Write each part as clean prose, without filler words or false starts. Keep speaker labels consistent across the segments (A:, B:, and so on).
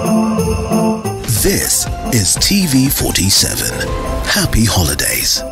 A: This is TV47. Happy holidays.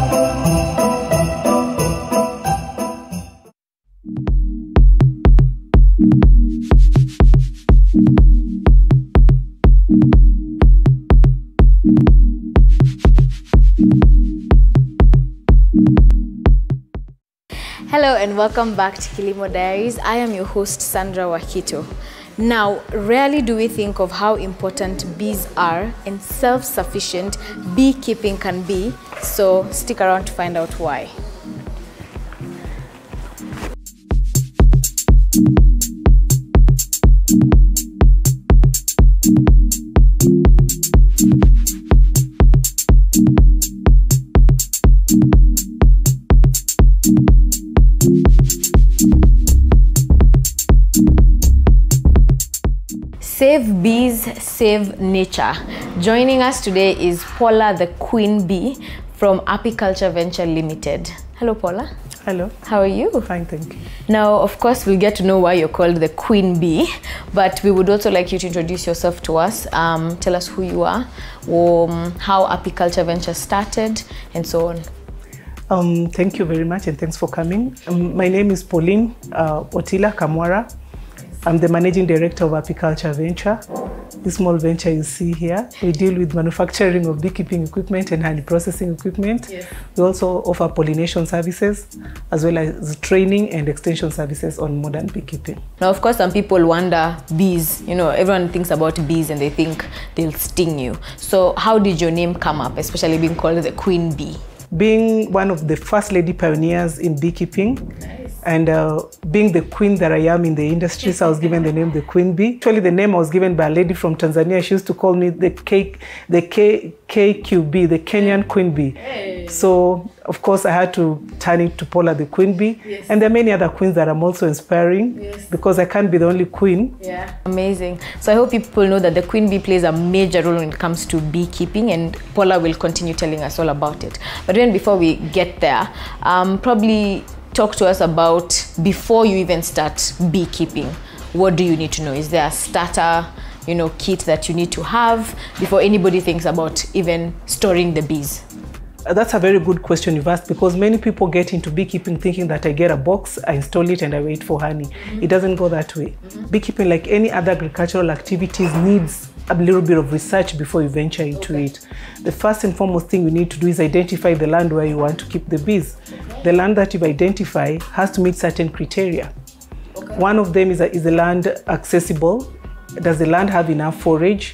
B: Hello and welcome back to Kilimo Diaries. I am your host Sandra Wakito. Now, rarely do we think of how important bees are and self-sufficient beekeeping can be, so stick around to find out why. Save bees, save nature. Joining us today is Paula the Queen Bee from Apiculture Venture Limited. Hello, Paula.
C: Hello.
B: How are you?
C: Fine, thank you.
B: Now, of course, we'll get to know why you're called the Queen Bee, but we would also like you to introduce yourself to us. Tell us who you are, how Apiculture Venture started, and so on.
C: Thank you very much and thanks for coming. My name is Pauline Otila Kamwara. I'm the Managing Director of Apiculture Venture. This small venture you see here, we deal with manufacturing of beekeeping equipment and honey processing equipment. Yes. We also offer pollination services as well as training and extension services on modern beekeeping.
B: Now, of course, some people wonder bees. You know, everyone thinks about bees and they think they'll sting you. So how did your name come up, especially being called the Queen Bee?
C: Being one of the first lady pioneers in beekeeping, and being the queen that I am in the industry, so I was given the name the Queen Bee. Actually, the name I was given by a lady from Tanzania. She used to call me the KQB, the Kenyan Queen Bee. Hey. So, of course, I had to turn it to Paula the Queen Bee. Yes. And there are many other queens that I'm also inspiring, yes, because I can't be the only queen. Yeah, amazing.
B: So I hope people know that the Queen Bee plays a major role when it comes to beekeeping, and Paula will continue telling us all about it. But then before we get there, probably talk to us about before you even start beekeeping. What do you need to know? Is there a starter, kit that you need to have before anybody thinks about even storing the bees?
C: That's a very good question you've asked, because many people get into beekeeping thinking that I get a box, I install it and I wait for honey. Mm-hmm. It doesn't go that way. Mm-hmm. Beekeeping, like any other agricultural activities, needs a little bit of research before you venture into it. The first and foremost thing you need to do is identify the land where you want to keep the bees. The land that you've identified has to meet certain criteria. Okay. One of them is the land accessible? Does the land have enough forage?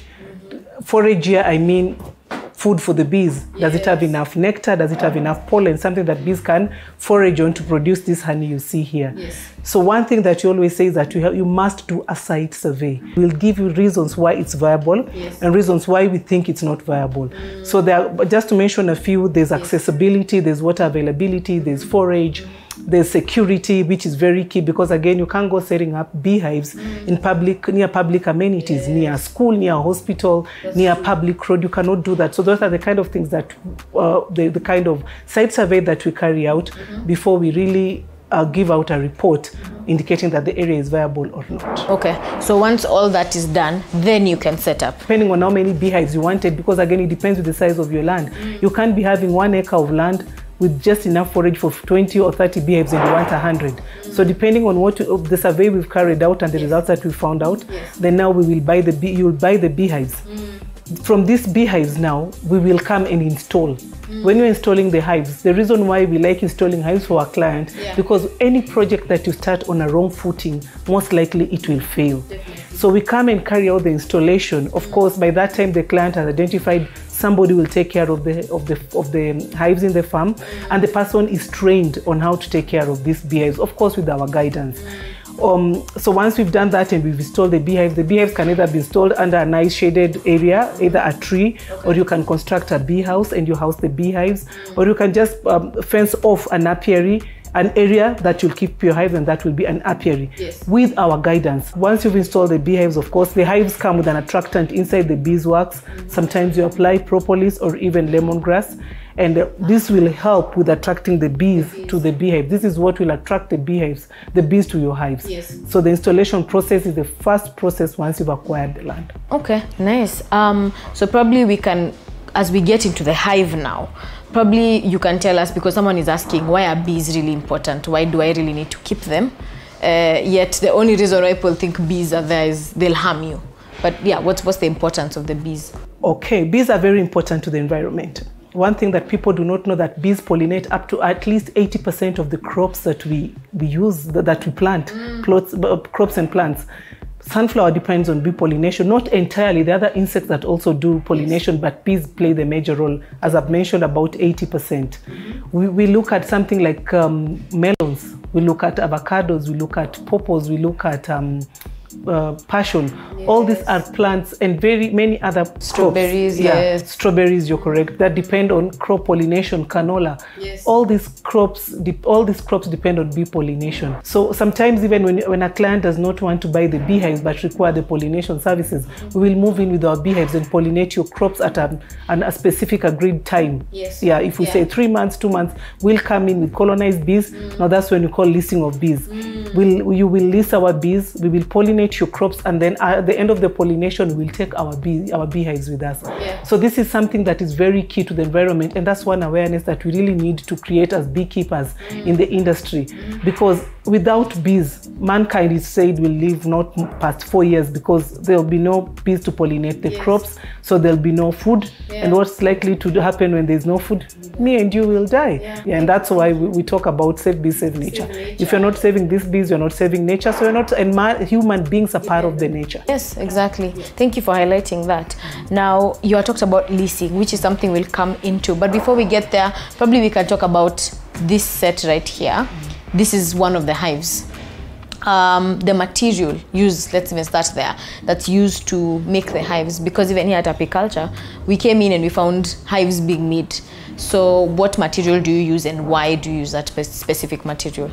C: Forage here, I mean food for the bees. Does it have enough nectar? Does it have enough pollen? Something that bees can forage on to produce this honey you see here. Yes. So one thing that you always say is that you must do a site survey. We'll give you reasons why it's viable, yes, and reasons why we think it's not viable. So there are, just to mention a few, there's accessibility, there's water availability, there's forage, there's security, which is very key, because again, you can't go setting up beehives in public, near public amenities, near a school, near a hospital, near a public road. You cannot do that. So those are the kind of things that, the kind of site survey that we carry out before we really give out a report indicating that the area is viable or not. Okay,
B: so once all that is done, then you can set up.
C: Depending on how many beehives you wanted, because again, it depends with the size of your land. You can't be having 1 acre of land with just enough forage for 20 or 30 beehives and you want 100. So depending on what the survey we've carried out and the results that we found out, then now we will buy you'll buy the beehives. From these beehives now, we will come and install. When you're installing the hives, the reason why we like installing hives for our client, because any project that you start on a wrong footing, most likely it will fail. Definitely. So we come and carry out the installation. Of course, by that time, the client has identified somebody will take care of the hives in the farm, and the person is trained on how to take care of these beehives, of course, with our guidance. So once we've done that and we've installed the beehives can either be installed under a nice shaded area, either a tree, or you can construct a bee house and you house the beehives, or you can just fence off an apiary, an area that you'll keep your hives, and that will be an apiary with our guidance. Once you've installed the beehives, of course, the hives come with an attractant inside the beeswax. Sometimes you apply propolis or even lemongrass. And this will help with attracting the bees to the beehive. This is what will attract the bees to your hives.
B: Yes.
C: So the installation process is the first process once you've acquired the land.
B: Okay, nice. So probably we can, as we get into the hive now, probably you can tell us, because someone is asking, why are bees really important? Why do I really need to keep them? Yet the only reason why people think bees are there is they'll harm you. But yeah, what's the importance of the bees?
C: Okay, bees are very important to the environment. One thing that people do not know, that bees pollinate up to at least 80% of the crops that we use, that we plant, crops and plants. Sunflower depends on bee pollination, not entirely. There are other insects that also do pollination, but bees play the major role. As I've mentioned, about 80%. We look at something like melons, we look at avocados, we look at pawpaws, we look at passion. All these are plants, and very many other
B: strawberries.
C: Yes, strawberries, you're correct, that depend on crop pollination. Canola.
B: Yes.
C: All these crops depend on bee pollination. So sometimes even when a client does not want to buy the beehives but require the pollination services, we will move in with our beehives and pollinate your crops at a specific agreed time.
B: Yes.
C: Yeah, if we say 3 months, 2 months, we'll come in with colonized bees. Now that's when we call leasing of bees. You will lease our bees, we will pollinate your crops, and then at the end of the pollination, we'll take our beehives with us.
B: Yeah.
C: So this is something that is very key to the environment, and that's one awareness that we really need to create as beekeepers in the industry. Because without bees, mankind is said will live not past 4 years, because there will be no bees to pollinate the crops, so there'll be no food. And what's likely to happen when there's no food? Me and you will die. And that's why we talk about save bees, save nature. If you're not saving these bees, you're not saving nature, so you're not, and human beings are part of the nature.
B: Yes, exactly. Thank you for highlighting that. Now, you are talked about leasing, which is something we'll come into. But before we get there, probably we can talk about this set right here. This is one of the hives. The material used, let's even start there, that's used to make the hives, because even here at Apiculture, we came in and we found hives being made. So what material do you use, and why do you use that specific material?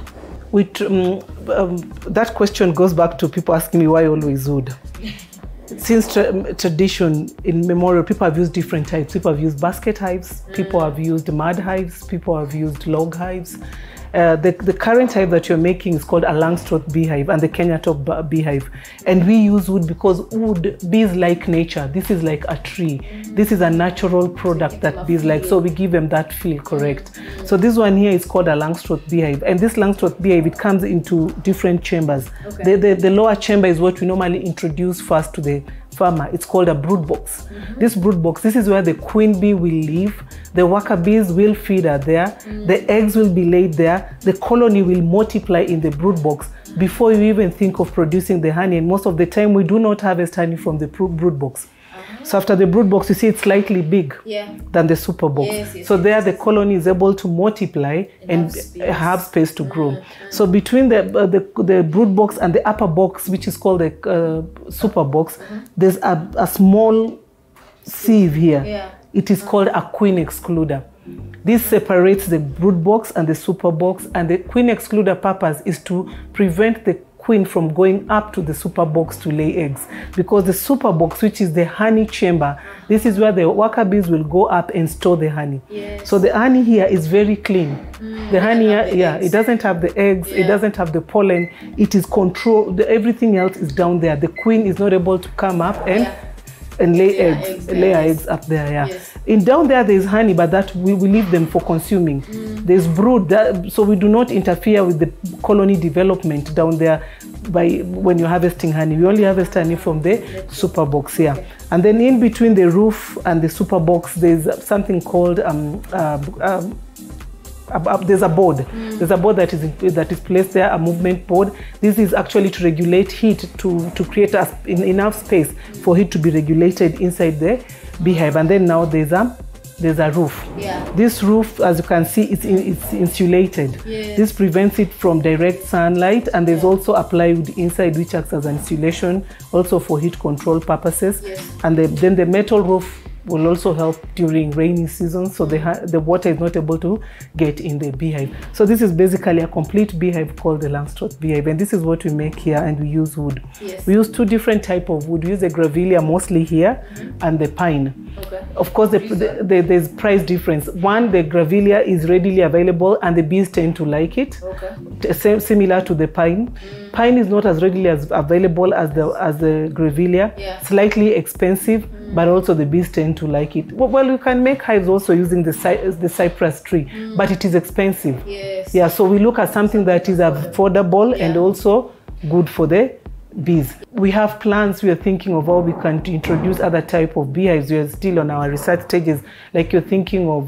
C: That question goes back to people asking me why always wood. Since tradition, in memorial, people have used different types. People have used basket hives, people have used mud hives, people have used log hives. The current hive that you're making is called a Langstroth beehive and the Kenya top beehive. And we use wood because wood, bees like nature. This is like a tree. This is a natural product that bees like. So we give them that feel, correct. So this one here is called a Langstroth beehive. And this Langstroth beehive, it comes into different chambers. Okay. The lower chamber is what we normally introduce first to the farmer. It's called a brood box. This brood box, this is where the queen bee will live. The worker bees will feed her there. The eggs will be laid there. The colony will multiply in the brood box before you even think of producing the honey. And most of the time, we do not harvest honey from the brood box. So after the brood box, you see it's slightly big than the super box. So there the colony is able to multiply and have space to grow. So between the brood box and the upper box, which is called the super box, there's a small sieve here. It is called a queen excluder. This separates the brood box and the super box, and the queen excluder purpose is to prevent the queen from going up to the super box to lay eggs, because the super box, which is the honey chamber, this is where the worker bees will go up and store the honey. So the honey here is very clean. The honey here, it doesn't have the eggs, it doesn't have the pollen, it is controlled, everything else is down there. The queen is not able to come up and lay eggs up there. In down there is honey, but that we leave them for consuming. There's brood, so we do not interfere with the colony development down there when you're harvesting honey. We only harvest honey from the super box here. And then in between the roof and the super box, there's something called there's a board. There's a board that is placed there, a movement board. This is actually to regulate heat, to create enough space for heat to be regulated inside the beehive. And then now there's a roof. This roof, as you can see, it's insulated. This prevents it from direct sunlight, and there's also a plywood inside which acts as an insulation, also for heat control purposes. And then the metal roof will also help during rainy season, so the water is not able to get in the beehive. So this is basically a complete beehive called the Langstroth beehive, and this is what we make here, and we use wood.
B: Yes.
C: We use two different type of wood. We use the Grevillea mostly here, and the pine. Okay. Of course, there's price difference. One, the Grevillea is readily available, and the bees tend to like it. Okay. Similar to the pine. Pine is not as readily as available as the Grevillea. Yeah. Slightly expensive, but also the bees tend to like it. Well, you can make hives also using the cypress tree, but it is expensive. Yes. Yeah, so we look at something that is affordable and also good for the bees. We have plans. We are thinking of how we can introduce other type of beehives. We are still on our research stages. Like you're thinking of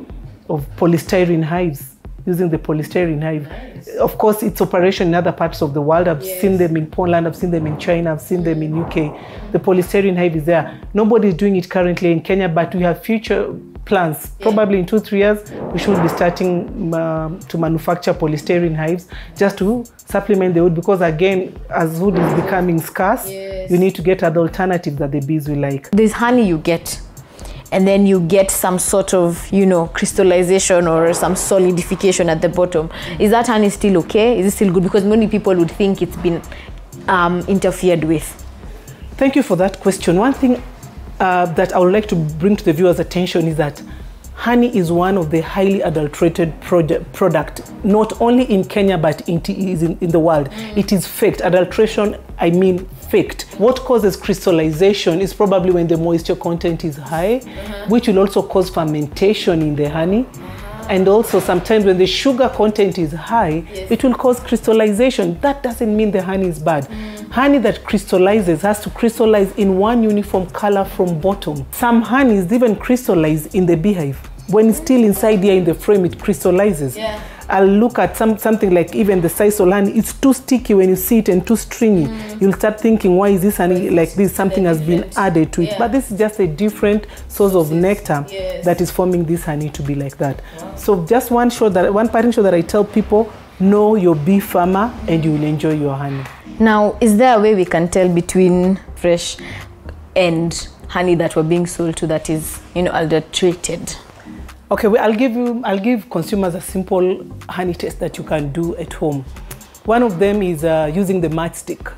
C: polystyrene hives, using the polystyrene hive. Nice. Of course, it's operation in other parts of the world. I've seen them in Poland, I've seen them in China, I've seen them in UK. The polystyrene hive is there. Nobody is doing it currently in Kenya, but we have future plans. Probably in 2-3 years, we should be starting to manufacture polystyrene hives just to supplement the wood, because again, as wood is becoming scarce, you need to get other alternatives that the bees will like.
B: There's honey you get, and then you get some sort of, crystallization or some solidification at the bottom. Is that honey still okay? Is it still good? Because many people would think it's been interfered with.
C: Thank you for that question. One thing that I would like to bring to the viewers' attention is that honey is one of the highly adulterated product, not only in Kenya, but in the world. It is faked. Adulteration, I mean faked. What causes crystallization is probably when the moisture content is high, which will also cause fermentation in the honey. And also sometimes when the sugar content is high, it will cause crystallization. That doesn't mean the honey is bad. Honey that crystallizes has to crystallize in one uniform color from bottom. Some honeys even crystallize in the beehive. When it's still inside here in the frame, it crystallizes. I'll look at something like even the sisal honey. It's too sticky when you see it and too stringy. You'll start thinking, why is this honey like this? Something has been added to it. But this is just a different source of nectar that is forming this honey to be like that. So just one parting shot that I tell people, know your bee farmer and you will enjoy your honey.
B: Now, is there a way we can tell between fresh and honey that we're being sold to that is, adulterated?
C: Okay, well, I'll give consumers a simple honey test that you can do at home. One of them is using the matchstick.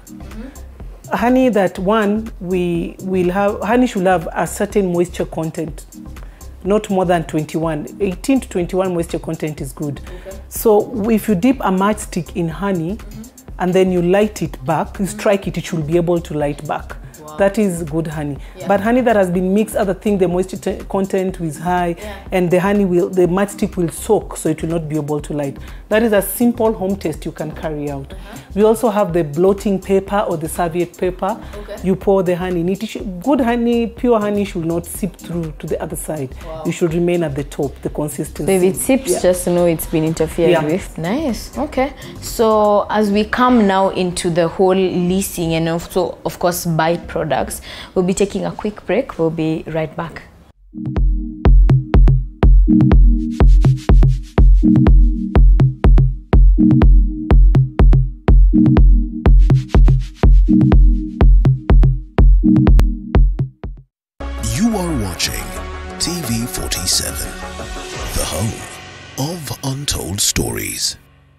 C: Honey that honey should have a certain moisture content, not more than 21. 18 to 21 moisture content is good. So if you dip a matchstick in honey and then you light it back, you strike it, it should be able to light back. That is good honey. But honey that has been mixed, other things, the moisture content is high, and the matchstick will soak, so it will not be able to light. That is a simple home test you can carry out. We also have the blotting paper or the serviette paper. You pour the honey in it. Good honey, pure honey, should not seep through to the other side. You should remain at the top, the consistency.
B: So if it sips, just to know it's been interfered with. Nice. Okay. So as we come now into the whole leasing and also, of course, byproducts, we'll be taking a quick break. We'll be right back.
A: You are watching TV47, the home of untold stories.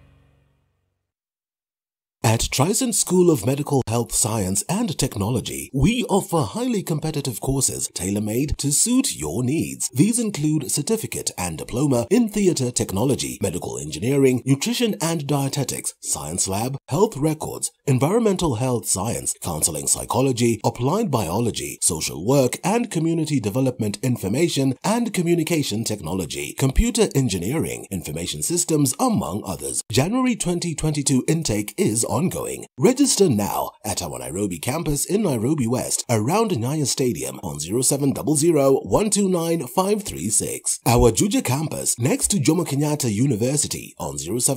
A: At Trisent School of Medical Health Science and Technology, we offer highly competitive courses tailor-made to suit your needs. These include certificate and diploma in theatre technology, medical engineering, nutrition and dietetics, science lab, health records, environmental health science, counseling psychology, applied biology, social work and community development information and communication technology, computer engineering, information systems, among others. January 2022 intake is ongoing. Register now at our Nairobi campus in Nairobi West around Nyayo Stadium on 0700-129-536. Our Juja campus next to Jomo Kenyatta University on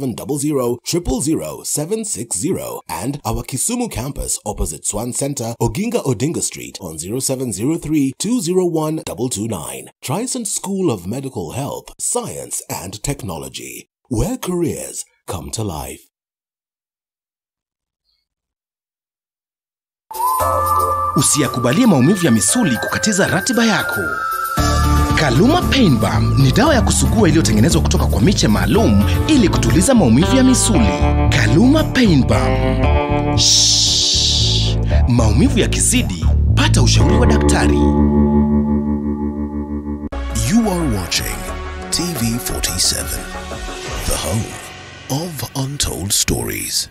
A: 0700-000-760 and our Kisumu campus opposite Swan Center, Oginga Odinga Street on 0703-201-229. Trisent School of Medical Health, Science and Technology, where careers come to life.
D: Usiyakubalie maumivu ya misuli kukatiza ratiba yako. Kaluma Pain Balm ni dawa ya kusugua iliyotengenezwa kutoka kwa miche maalum ili kutuliza maumivu ya misuli. Kaluma Pain Balm. Maumivu ya kizidi, pata ushauri wa daktari.
A: You are watching TV47, the home of untold stories.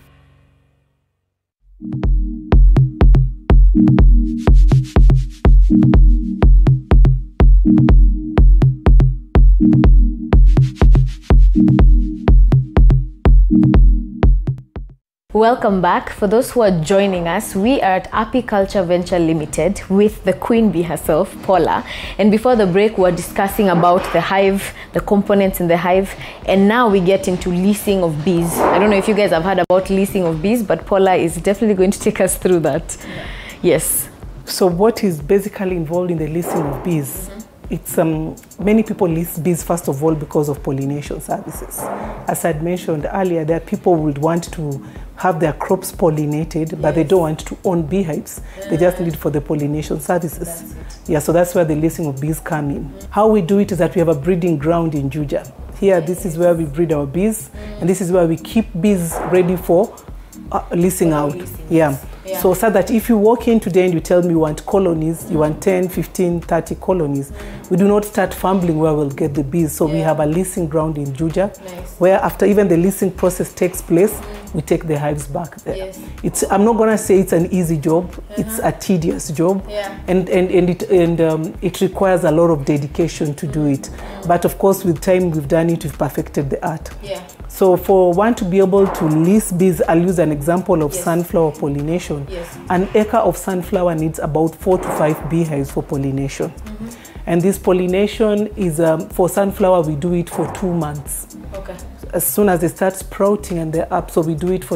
B: Welcome back. For those who are joining us, we are at Apiculture Venture Limited with the queen bee herself, Paula. And before the break, we were discussing about the hive, the components in the hive, and now we get into leasing of bees. I don't know if you guys have heard about leasing of bees, but Paula is definitely going to take us through that. Yes.
C: So what is basically involved in the leasing of bees? It's many people lease bees first of all because of pollination services. As I'd mentioned earlier, there are people who would want to have their crops pollinated, but they don't want to own beehives. They just need for the pollination services. Yeah, so that's where the leasing of bees come in. How we do it is that we have a breeding ground in Juja. Here, this is where we breed our bees, and this is where we keep bees ready for leasing out. Yeah. So that if you walk in today and you tell me you want colonies, you want 10, 15, 30 colonies, we do not start fumbling where we'll get the bees. So we have a leasing ground in Juja, where after even the leasing process takes place, we take the hives back there. I'm not gonna say it's an easy job. It's a tedious job, and it requires a lot of dedication to do it. But of course, with time we've done it, we've perfected the art. So for one to be able to lease bees, I'll use an example of sunflower pollination. An acre of sunflower needs about 4 to 5 beehives for pollination. And this pollination is, for sunflower, we do it for 2 months. As soon as they start sprouting and they're up, so we do it for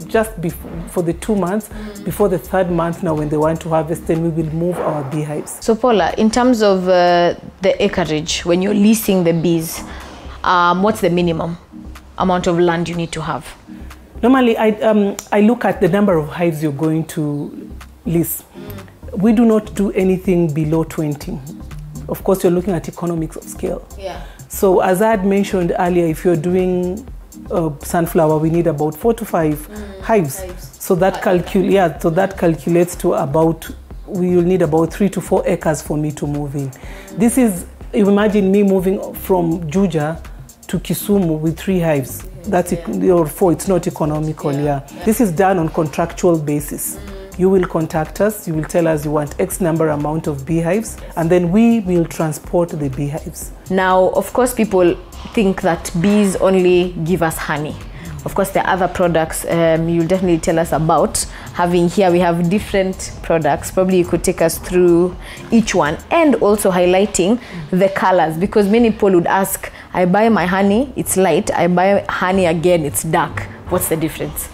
C: for the 2 months. Before the 3rd month now when they want to harvest, then we will move our beehives.
B: So Paula, in terms of the acreage, when you're leasing the bees, what's the minimum amount of land you need to have?
C: Normally, I look at the number of hives you're going to lease. We do not do anything below 20. Of course, you're looking at economics of scale. So as I had mentioned earlier, if you're doing sunflower, we need about 4 to 5 hives. So that calculates to about, we will need about 3 to 4 acres for me to move in. This is, imagine me moving from Juja to Kisumu with 3 hives. That's or 4, it's not economical. This is done on contractual basis. You will contact us, you will tell us you want X number amount of beehives, and then we will transport the beehives.
B: Now, of course, people think that bees only give us honey. Of course, there are other products you'll definitely tell us about. Having here, we have different products. Probably you could take us through each one, and also highlighting the colors, because many people would ask, I buy my honey, it's light. I buy honey again, it's dark. What's the difference?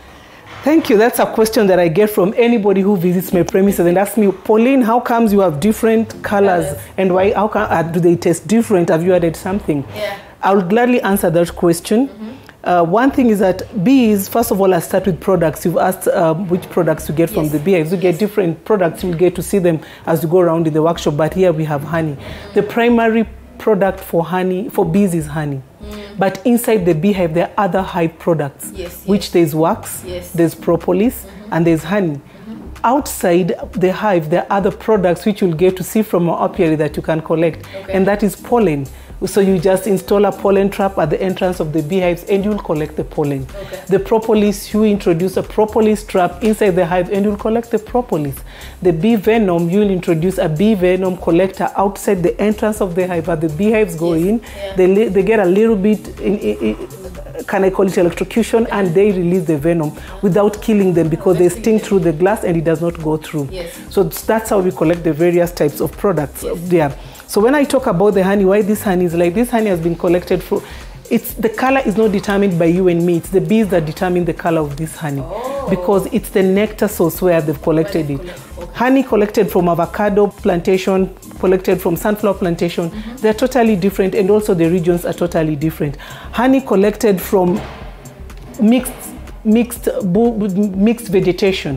C: Thank you. That's a question that I get from anybody who visits my premises and asks me, Pauline, how comes you have different colors and why? How come, do they taste different? Have you added something? I'll gladly answer that question. One thing is that bees, first of all, I start with products. You've asked which products you get from the beehives. You get different products. You'll get to see them as you go around in the workshop. But here we have honey. The primary product for honey, for bees, is honey. But inside the beehive, there are other hive products, which there's wax, there's propolis, and there's honey. Outside the hive, there are other products which you'll get to see from our apiary that you can collect, and that is pollen. So you just install a pollen trap at the entrance of the beehives and you'll collect the pollen. The propolis, you introduce a propolis trap inside the hive and you'll collect the propolis. The bee venom, you'll introduce a bee venom collector outside the entrance of the hive. As the beehives go in, they get a little bit, can I call it electrocution, and they release the venom without killing them because they sting through the glass and it does not go through. So that's how we collect the various types of products there. So when I talk about the honey, why this honey is like, this honey has been collected from, the color is not determined by you and me, it's the bees that determine the color of this honey, because it's the nectar source where they've collected it. Honey collected from avocado plantation, collected from sunflower plantation, they're totally different, and also the regions are totally different. Honey collected from mixed vegetation,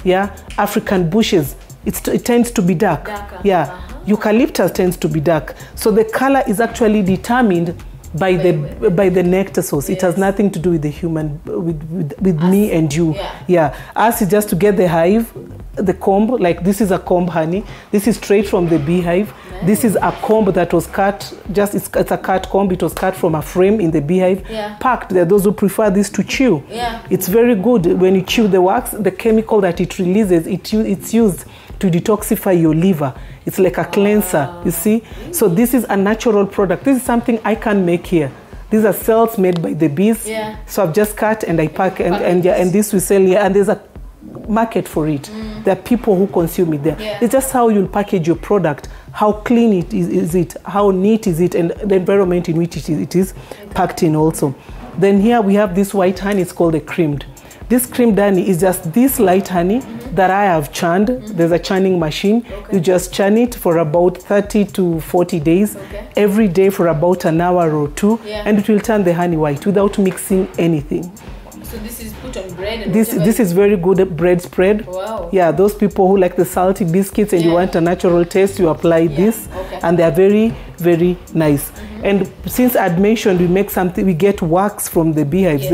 C: Yeah, African bushes, it tends to be dark.
B: Darker.
C: Yeah, eucalyptus tends to be dark. So the color is actually determined by the nectar source. It has nothing to do with the human, with me and you. Yeah, us is just to get the hive, the comb. Like this is a comb honey. This is straight from the beehive. This is a comb that was cut. It's a cut comb. It was cut from a frame in the beehive. Packed. There are those who prefer this to chew. It's very good when you chew the wax. The chemical that it releases, it's used to detoxify your liver. It's like a cleanser, you see. So this is a natural product. This is something I can make here. These are cells made by the bees. So I've just cut and I pack and this we sell here. And there's a market for it. There are people who consume it there. It's just how you'll package your product. How clean is it? How neat is it? And the environment in which it is packed in also. Then here we have this white honey. It's called a creamed. This creamed honey is just this light honey that I have churned. There's a churning machine. You just churn it for about 30 to 40 days, every day for about an hour or two, and it will turn the honey white without mixing anything.
B: So this is put on bread? And
C: this is very good bread spread.
B: Wow.
C: Yeah, those people who like the salty biscuits and you want a natural taste, you apply this, and they are very, very nice. And since I'd mentioned we make something, we get wax from the beehives.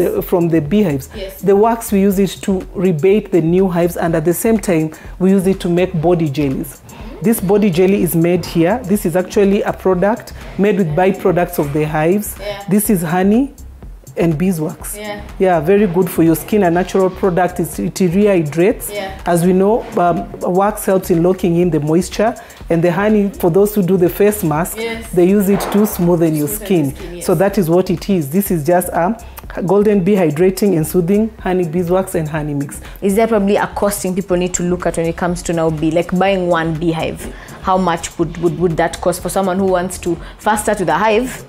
C: The wax, we use it to rebate the new hives, and at the same time we use it to make body jellies. This body jelly is made here. This is actually a product made with byproducts of the hives. This is honey and beeswax. Very good for your skin. A natural product. It rehydrates. As we know, wax helps in locking in the moisture, and the honey, for those who do the face mask, they use it to smoothen your skin. So that is what it is. This is just a golden bee hydrating and soothing honey beeswax and honey mix. Is there probably a costing people need to look at when it comes to now bee, like buying one beehive? How much would that cost for someone who wants to first start with a hive?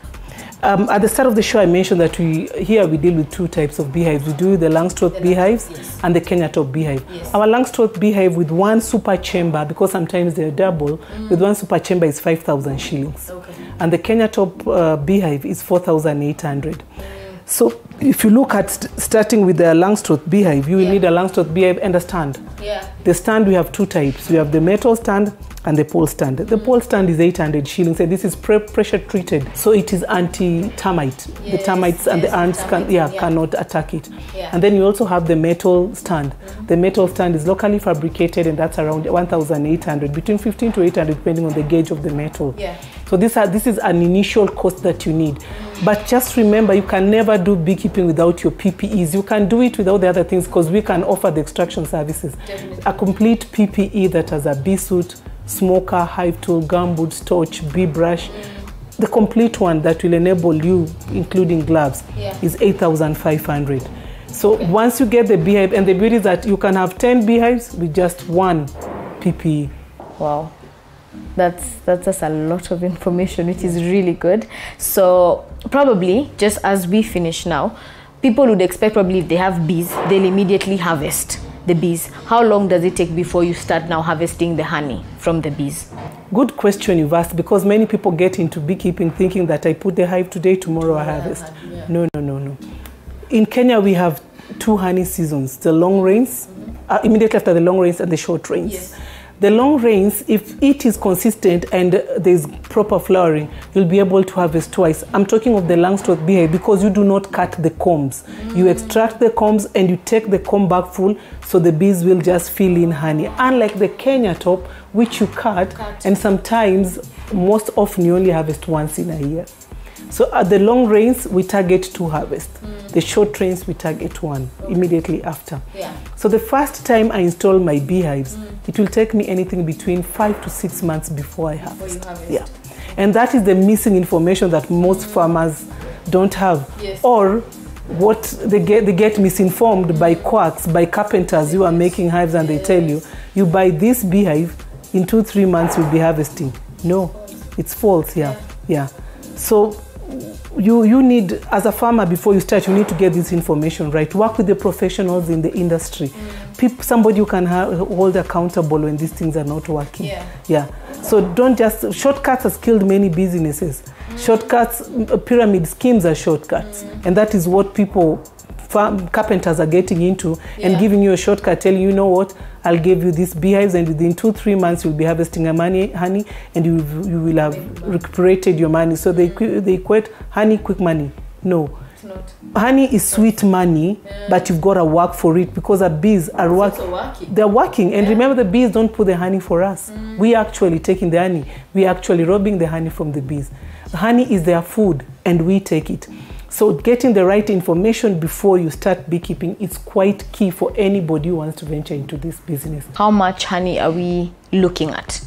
C: At the start of the show, I mentioned that we deal with two types of beehives. We do the Langstroth beehives and the Kenya top beehive. Our Langstroth beehive with one super chamber, because sometimes they're double, with one super chamber is 5,000 shillings. And the Kenya top beehive is 4,800. So if you look at starting with the Langstroth beehive, you will need a Langstroth beehive and a stand. The stand, we have two types. We have the metal stand and the pole stand. The pole stand is 800 shillings, and this is pressure treated, so it is anti-termite. The termites and the ants cannot attack it. And then you also have the metal stand. The metal stand is locally fabricated, and that's around 1,800, between 15 to 800 depending on the gauge of the metal. So this is an initial cost that you need. But just remember, you can never do beekeeping without your PPEs. You can do it without the other things, because we can offer the extraction services. A complete PPE that has a bee suit, smoker, hive tool, gumboots, torch, bee brush. The complete one that will enable you, including gloves, is 8,500. So once you get the beehive, and the beauty is that you can have 10 beehives with just one PPE. Wow. That's a lot of information, which is really good. So probably, just as we finish now, people would expect probably if they have bees, they'll immediately harvest the bees. How long does it take before you start now harvesting the honey from the bees? Good question you've asked, because many people get into beekeeping thinking that I put the hive today, tomorrow I harvest. No. In Kenya, we have two honey seasons, the long rains, immediately after the long rains, and the short rains. The long rains, if it is consistent and there's proper flowering, you'll be able to harvest twice. I'm talking of the Langstroth beehive, because you do not cut the combs. You extract the combs and you take the comb back full, so the bees will just fill in honey. Unlike the Kenya top, which you cut, and sometimes, most often, you only harvest once in a year. So at the long rains, we target 2 harvests. The short rains, we target 1 immediately after. So the first time I install my beehives, it will take me anything between 5 to 6 months before I harvest. And that is the missing information that most farmers don't have. Or what they get misinformed by quacks, by carpenters who are making hives, and they tell you, you buy this beehive, in 2-3 months you'll be harvesting. No, it's false. So you need, as a farmer, before you start, you need to get this information right. Work with the professionals in the industry. Somebody you can hold accountable when these things are not working. So don't just, shortcuts has killed many businesses. Shortcuts, pyramid schemes are shortcuts. And that is what people carpenters are getting into and giving you a shortcut, telling you know what, I'll give you these beehives and within 2-3 months you'll be harvesting honey and you will have recuperated your money. So they equate honey quick money. No. Honey is sweet money, but you've got to work for it because our bees are working. They're working. And remember, the bees don't put the honey for us. We are actually taking the honey. We are actually robbing the honey from the bees. The honey is their food and we take it. So getting the right information before you start beekeeping is quite key for anybody who wants to venture into this business.
B: How much honey are we looking at?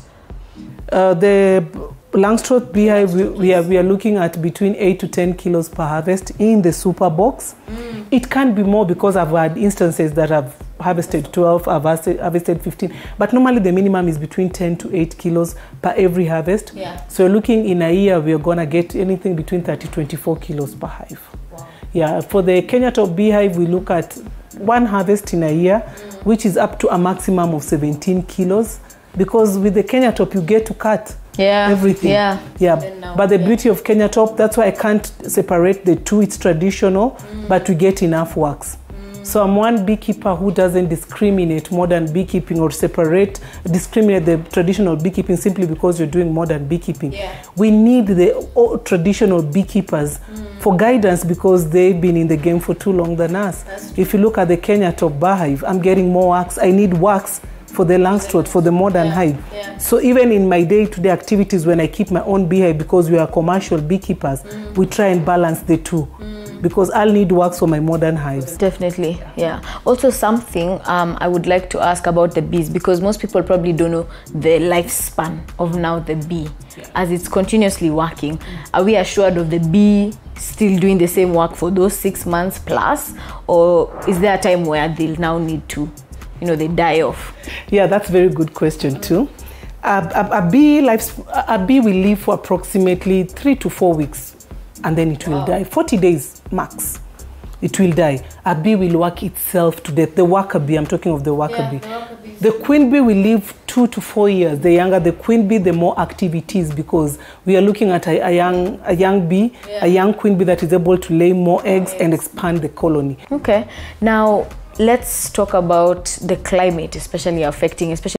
C: The Langstroth beehive, we are looking at between 8 to 10 kilos per harvest in the super box. It can be more because I've had instances that I've harvested 12, I've harvested 15. But normally the minimum is between 10 to 8 kilos per every harvest. So looking in a year, we're going to get anything between 30 to 24 kilos per hive. Yeah, for the Kenya top beehive, we look at one harvest in a year, which is up to a maximum of 17 kilos. Because with the Kenya top, you get to cut everything. But the beauty of Kenya top, that's why I can't separate the two. It's traditional, but we get enough wax. So I'm one beekeeper who doesn't discriminate modern beekeeping or discriminate the traditional beekeeping simply because you're doing modern beekeeping. We need the traditional beekeepers for guidance because they've been in the game for too long than us. If you look at the Kenya top beehive, I'm getting more wax. I need wax for the Langstroth, for the modern hive. So even in my day-to-day activities, when I keep my own beehive, because we are commercial beekeepers, we try and balance the two. Because I'll need wax for my modern hives.
B: Definitely, yeah. Also something I would like to ask about the bees, because most people probably don't know the lifespan of now the bee, as it's continuously working. Are we assured of the bee still doing the same work for those 6 months plus, or is there a time where they'll now need to, they die off?
C: Yeah, that's a very good question too. A bee will live for approximately 3 to 4 weeks. And then it will die. 40 days max, it will die. A bee will work itself to death. The worker bee, I'm talking of the worker bee. The queen bee will live 2 to 4 years. The younger the queen bee, the more activities, because we are looking at a young bee, a young queen bee that is able to lay more eggs and expand the colony.
B: Okay, now let's talk about the climate, especially